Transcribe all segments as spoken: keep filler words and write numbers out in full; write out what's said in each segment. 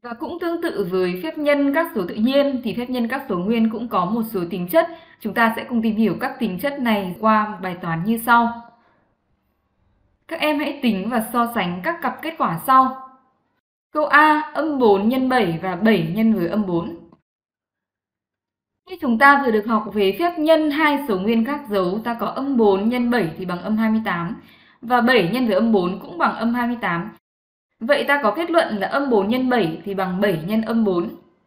Và cũng tương tự với phép nhân các số tự nhiên thì phép nhân các số nguyên cũng có một số tính chất. Chúng ta sẽ cùng tìm hiểu các tính chất này qua bài toán như sau. Các em hãy tính và so sánh các cặp kết quả sau. Câu A, âm bốn nhân bảy và bảy nhân với âm bốn. Khi chúng ta vừa được học về phép nhân hai số nguyên các dấu, ta có âm bốn nhân bảy thì bằng âm hai mươi tám và bảy nhân với âm bốn cũng bằng âm hai mươi tám. Vậy ta có kết luận là âm bốn nhân bảy thì bằng bảy nhân âm bốn.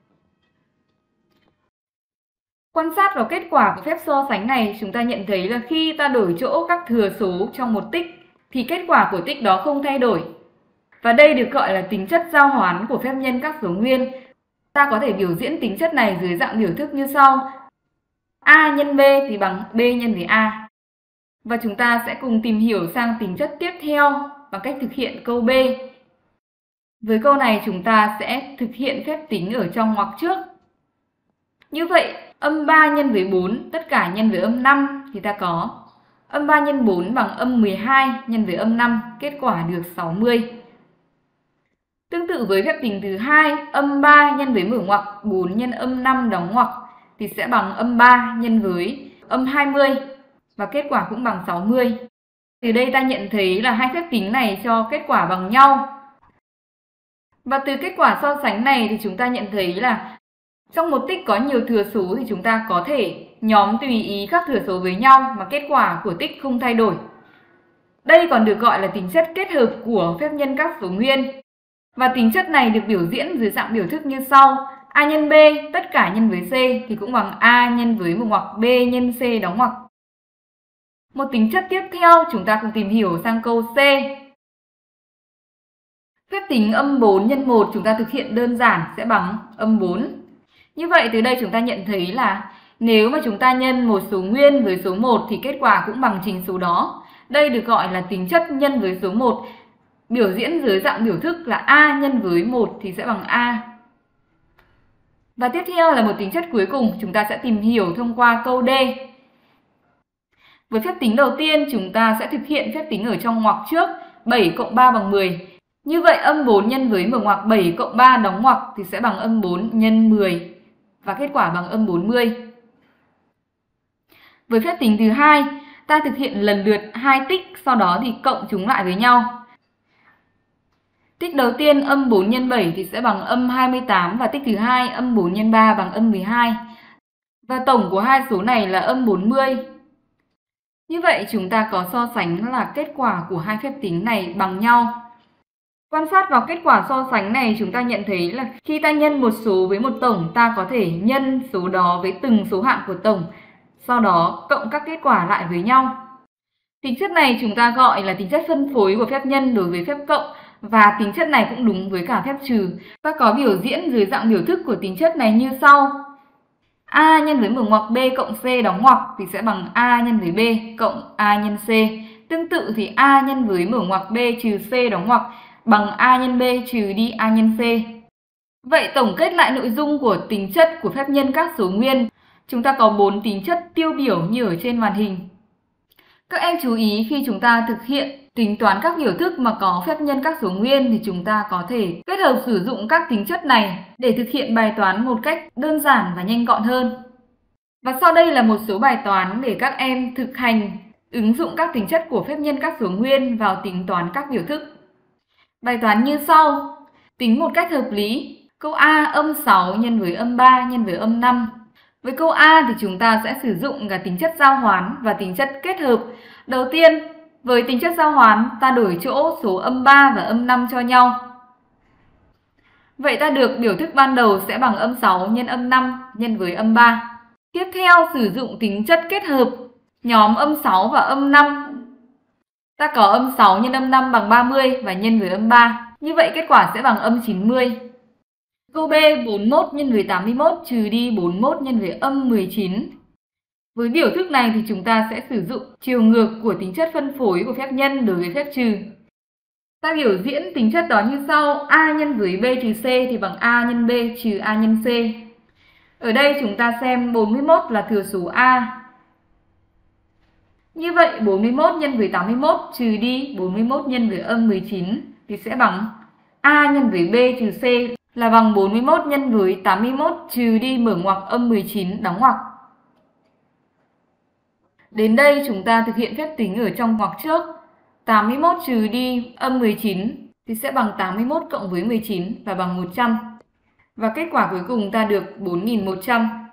Quan sát vào kết quả của phép so sánh này, chúng ta nhận thấy là khi ta đổi chỗ các thừa số trong một tích thì kết quả của tích đó không thay đổi. Và đây được gọi là tính chất giao hoán của phép nhân các số nguyên. Ta có thể biểu diễn tính chất này dưới dạng biểu thức như sau. A nhân B thì bằng B nhân với A. Và chúng ta sẽ cùng tìm hiểu sang tính chất tiếp theo bằng cách thực hiện câu B. Với câu này chúng ta sẽ thực hiện phép tính ở trong ngoặc trước. Như vậy, âm ba nhân với bốn, tất cả nhân với âm năm thì ta có âm ba nhân bốn bằng âm mười hai nhân với âm năm, kết quả được sáu mươi. Tương tự với phép tính thứ hai, âm ba nhân với mở ngoặc, bốn nhân âm năm đóng ngoặc thì sẽ bằng âm ba nhân với âm hai mươi và kết quả cũng bằng sáu mươi. Từ đây ta nhận thấy là hai phép tính này cho kết quả bằng nhau. Và từ kết quả so sánh này thì chúng ta nhận thấy là trong một tích có nhiều thừa số thì chúng ta có thể nhóm tùy ý các thừa số với nhau mà kết quả của tích không thay đổi. Đây còn được gọi là tính chất kết hợp của phép nhân các số nguyên. Và tính chất này được biểu diễn dưới dạng biểu thức như sau. A nhân B, tất cả nhân với C thì cũng bằng A nhân với một ngoặc B nhân C đóng ngoặc. Một tính chất tiếp theo chúng ta cùng tìm hiểu sang câu C. Phép tính âm bốn nhân một chúng ta thực hiện đơn giản sẽ bằng âm bốn. Như vậy từ đây chúng ta nhận thấy là nếu mà chúng ta nhân một số nguyên với số một thì kết quả cũng bằng chính số đó. Đây được gọi là tính chất nhân với số một. Biểu diễn dưới dạng biểu thức là A nhân với một thì sẽ bằng A. Và tiếp theo là một tính chất cuối cùng chúng ta sẽ tìm hiểu thông qua câu D. Với phép tính đầu tiên chúng ta sẽ thực hiện phép tính ở trong ngoặc trước, bảy cộng ba bằng mười. Như vậy âm bốn nhân với mở ngoặc bảy cộng ba đóng ngoặc thì sẽ bằng âm bốn nhân mười và kết quả bằng âm bốn mươi. Với phép tính thứ hai, ta thực hiện lần lượt hai tích, sau đó thì cộng chúng lại với nhau. Tích đầu tiên âm bốn nhân bảy thì sẽ bằng âm hai mươi tám và tích thứ hai âm bốn nhân ba bằng âm mười hai. Và tổng của hai số này là âm bốn mươi. Như vậy chúng ta có so sánh là kết quả của hai phép tính này bằng nhau. Quan sát vào kết quả so sánh này chúng ta nhận thấy là khi ta nhân một số với một tổng, ta có thể nhân số đó với từng số hạng của tổng, sau đó cộng các kết quả lại với nhau. Tính chất này chúng ta gọi là tính chất phân phối của phép nhân đối với phép cộng, và tính chất này cũng đúng với cả phép trừ. Ta có biểu diễn dưới dạng biểu thức của tính chất này như sau. A nhân với mở ngoặc B cộng C đóng ngoặc thì sẽ bằng A nhân với B cộng A nhân C. Tương tự thì A nhân với mở ngoặc B trừ C đóng ngoặc bằng A nhân B trừ đi A nhân C. Vậy tổng kết lại nội dung của tính chất của phép nhân các số nguyên, chúng ta có bốn tính chất tiêu biểu như ở trên màn hình. Các em chú ý khi chúng ta thực hiện tính toán các biểu thức mà có phép nhân các số nguyên thì chúng ta có thể kết hợp sử dụng các tính chất này để thực hiện bài toán một cách đơn giản và nhanh gọn hơn. Và sau đây là một số bài toán để các em thực hành ứng dụng các tính chất của phép nhân các số nguyên vào tính toán các biểu thức. Bài toán như sau. Tính một cách hợp lý. Câu A âm sáu nhân với âm ba nhân với âm năm. Với câu A thì chúng ta sẽ sử dụng cả tính chất giao hoán và tính chất kết hợp. Đầu tiên, với tính chất giao hoán, ta đổi chỗ số âm ba và âm năm cho nhau. Vậy ta được biểu thức ban đầu sẽ bằng âm sáu nhân âm năm nhân với âm ba. Tiếp theo, sử dụng tính chất kết hợp, nhóm âm sáu và âm năm. Ta có âm sáu nhân âm năm bằng ba mươi và nhân với âm ba. Như vậy kết quả sẽ bằng âm chín mươi. Câu B bốn mươi mốt nhân với tám mươi mốt trừ đi bốn mươi mốt nhân với âm mười chín. Với biểu thức này thì chúng ta sẽ sử dụng chiều ngược của tính chất phân phối của phép nhân đối với phép trừ. Ta biểu diễn tính chất đó như sau. A nhân với B trừ C thì bằng A nhân B trừ A nhân C. Ở đây chúng ta xem bốn mươi mốt là thừa số A. Như vậy bốn mươi mốt nhân với tám mươi mốt trừ đi bốn mươi mốt nhân với âm mười chín thì sẽ bằng A nhân với B trừ C là bằng bốn mươi mốt nhân với tám mươi mốt trừ đi mở ngoặc âm mười chín đóng ngoặc. Đến đây chúng ta thực hiện phép tính ở trong ngoặc trước. tám mươi mốt trừ đi âm mười chín thì sẽ bằng tám mươi mốt cộng với mười chín và bằng một trăm. Và kết quả cuối cùng ta được bốn nghìn một trăm.